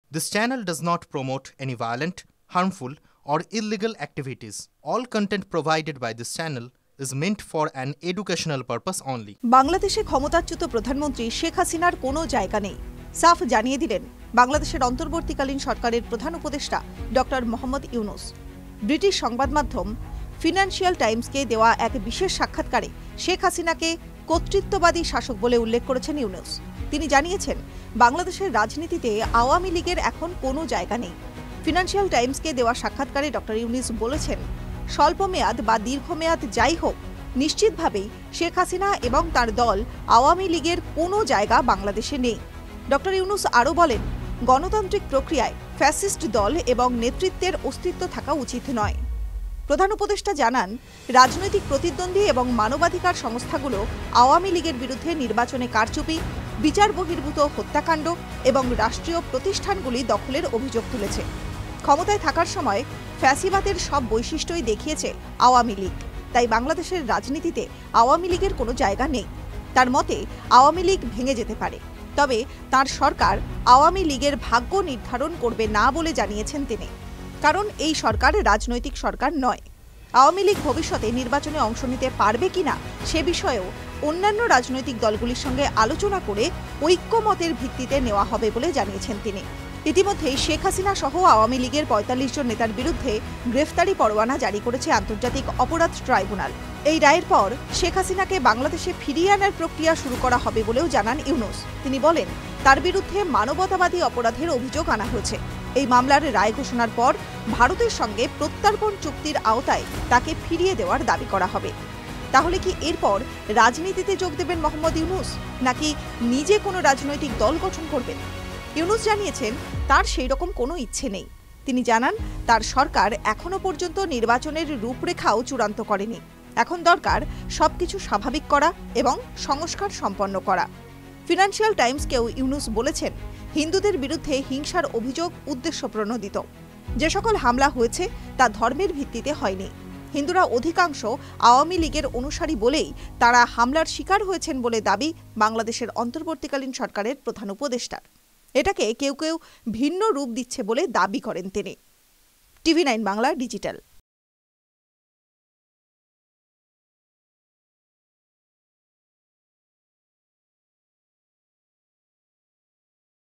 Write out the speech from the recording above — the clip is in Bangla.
This channel does not promote any violent, harmful, or illegal activities. All content provided by this channel is meant for an educational purpose only. বাংলাদেশে ক্ষমতাচ্যুত প্রধানমন্ত্রী শেখ হাসিনার কোনো জায়গা নেই, সাফ জানিয়ে দিলেন বাংলাদেশের অন্তর্বর্তীকালীন সরকারের প্রধান উপদেষ্টা ডক্টর মোহাম্মদ ইউনুস। ব্রিটিশ সংবাদ মাধ্যম ফিনান্সিয়াল টাইমসকে দেওয়া এক বিশেষ সাক্ষাৎকারে শেখ হাসিনাকে কর্তৃত্ববাদী শাসক বলে উল্লেখ করেছেন ইউনুস। তিনি জানিয়েছেন, বাংলাদেশের রাজনীতিতে আওয়ামী লীগের এখন কোনো জায়গা নেই। ফিনান্সিয়াল টাইমসকে দেওয়া সাক্ষাৎকারে ডক্টর ইউনুস বলেছেন, স্বল্পমেয়াদ বা দীর্ঘমেয়াদ যাই হোক, নিশ্চিতভাবেই শেখ হাসিনা এবং তার দল আওয়ামী লীগের কোনো জায়গা বাংলাদেশে নেই। ডক্টর ইউনুস আরও বলেন, গণতান্ত্রিক প্রক্রিয়ায় ফ্যাসিস্ট দল এবং নেতৃত্বের অস্তিত্ব থাকা উচিত নয়। প্রধান উপদেষ্টা জানান, রাজনৈতিক প্রতিদ্বন্দ্বী এবং মানবাধিকার সংস্থাগুলো আওয়ামী লীগের বিরুদ্ধে নির্বাচনে কারচুপি, বিচার বহির্ভূত হত্যাকাণ্ড এবং রাষ্ট্রীয় প্রতিষ্ঠানগুলি দখলের অভিযোগ তুলেছে। ক্ষমতায় থাকার সময় ফ্যাসিবাদের সব বৈশিষ্ট্যই দেখিয়েছে আওয়ামী লীগ। তাই বাংলাদেশের রাজনীতিতে আওয়ামী লীগের কোনো জায়গা নেই। তার মতে, আওয়ামী লীগ ভেঙে যেতে পারে, তবে তার সরকার আওয়ামী লীগের ভাগ্য নির্ধারণ করবে না বলে জানিয়েছেন তিনি। কারণ এই সরকার রাজনৈতিক সরকার নয়। আওয়ামী লীগ ভবিষ্যতে নির্বাচনে অংশ নিতে পারবে কিনা সে বিষয়েও অন্যান্য রাজনৈতিক দলগুলির সঙ্গে আলোচনা করে ঐক্যমতের ভিত্তিতে নেওয়া হবে বলে জানিয়েছেন তিনি। ইতিমধ্যেই শেখ হাসিনা সহ আওয়ামী লীগের ৪৫ জন নেতার বিরুদ্ধে গ্রেফতারি পরোয়ানা জারি করেছে আন্তর্জাতিক অপরাধ ট্রাইব্যুনাল। এই রায়ের পর শেখ হাসিনাকে বাংলাদেশে ফিরিয়ে আনার প্রক্রিয়া শুরু করা হবে বলেও জানান ইউনুস। তিনি বলেন, তার বিরুদ্ধে মানবতাবাদী অপরাধের অভিযোগ আনা হয়েছে। এই মামলার রায় ঘোষণার পর ভারতের সঙ্গে প্রত্যর্পণ চুক্তির আওতায় তাকে ফিরিয়ে দেওয়ার দাবি করা হবে। তাহলে কি এরপর রাজনীতিতে যোগ দেবেন মোহাম্মদ ইউনুস, নাকি নিজে কোনো রাজনৈতিক দল গঠন করবেন? ইউনুস জানিয়েছেন, তার সেই রকম কোনো ইচ্ছে নেই। তিনি জানান, তার সরকার এখনো পর্যন্ত নির্বাচনের রূপরেখাও চূড়ান্ত করেনি। এখন দরকার সবকিছু স্বাভাবিক করা এবং সংস্কার সম্পন্ন করা। ফিনান্সিয়াল টাইমসকেও ইউনুস বলেছেন, হিন্দুদের বিরুদ্ধে হিংসার অভিযোগ উদ্দেশ্যপ্রণোদিত। যে সকল হামলা হয়েছে তা ধর্মের ভিত্তিতে হয়নি। হিন্দুরা অধিকাংশ আওয়ামী লীগের অনুসারী বলেই তারা হামলার শিকার হয়েছেন বলে দাবি বাংলাদেশের অন্তর্বর্তীকালীন সরকারের প্রধান উপদেষ্টার। এটাকে কেউ কেউ ভিন্ন রূপ দিচ্ছে বলে দাবি করেন তিনি। TV9 Bangla digital.